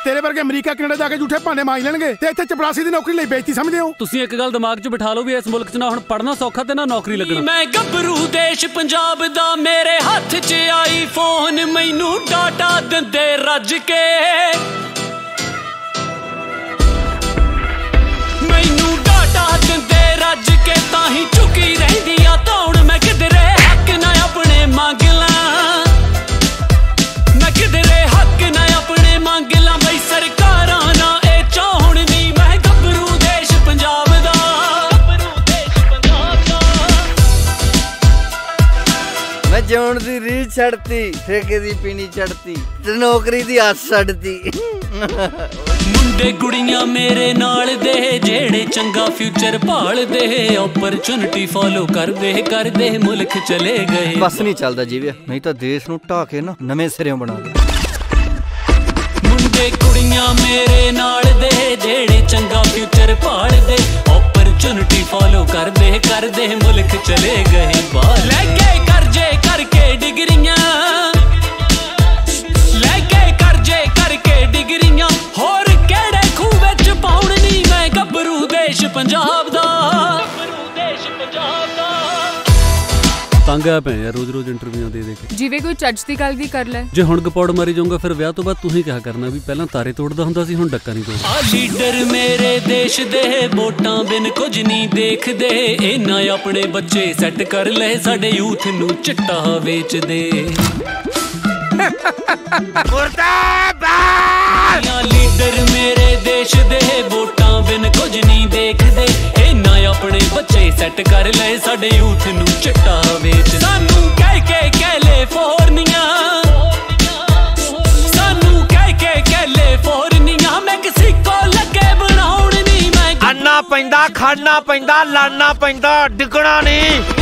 तेरे वर्गे अमरीका कनेडा जाके झूठे भाने मांज लेणगे ते इत्थे चपरासी दी नौकरी लई बेइज्जती समझदे हो। तुसीं एक गल दिमाग 'च बिठा लो भी इस मुल्क 'च ना हुण पढ़ना सौखा ते ना नौकरी लगना। मैं गभरू देश पंजाब दा मेरे हत्थ 'च आई फोन मैनू डाटा दिंदे रज के मैनू डाटा दिंदे रज के ताही चुकी रहिंदी आ धौण मैं किधरे हक ना अपने मंग लां मैं किधरे हक ना अपने मंग लां बई सरकारां ना ए चाहण नी मैं गभरू देश पंजाब दा मैं जिउण दी रीत छड़ती ठेके दी पीनी चढ़ती ते नौकरी दी आस छड़ती मुंडे कुड़ियां मेरे नाल दे जेड़े चंगा फ्यूचर भाल दे अपॉर्चुनिटी फॉलो कर दे मुल्क चले गए। बस नहीं चलदा जीवे नहीं तो देश नूं ढा के ना नवें सिरों बना दे। मुंडे कुड़ियां मेरे नाल दे जेड़े चंगा फ्यूचर भाल दे अपॉर्चुनिटी फॉलो कर दे मुल्क चले गए बाहर। लेके कर्जे करके डिग्रियां लेके कर्जे करके डिग्रियां होर केड़े खूह विच पाउण नी मैं गभरू देश पंजाब दा तंग आ पे यार रोज रोज इंटरव्यूआं दे के। जिवें कोई ਚੱਜ ਦੀ ਗੱਲ ਵੀ ਕਰ ਲੈ जे हुण गपौड़ मारी जाऊंगा फिर ब्याह तो बाद तू ही क्या करना भी पहला तारे तोड़दा हुंदा सी हुण डक्का नहीं तोड़दा। आ लीडर मेरे देश दे वोटां बिन कुछ नहीं देखदे इन्हां अपने बच्चे सैट कर ले साडे यूथ नूं चिट्टा वेच दे। लीडर मेरे देश दे वोटां बिन कुछ नहीं देखदे इन्हां अपने बच्चे सैट कर ले साडे यूथ नूं चिट्टा वेच सानू कह के कैलिफोर्निया सानू कह के कैलिफोर्निया मैक्सिको लगे बनाउण नी मैं। अन्ना पैंदा खाना पैंदा लाना पैंदा डिगना नहीं।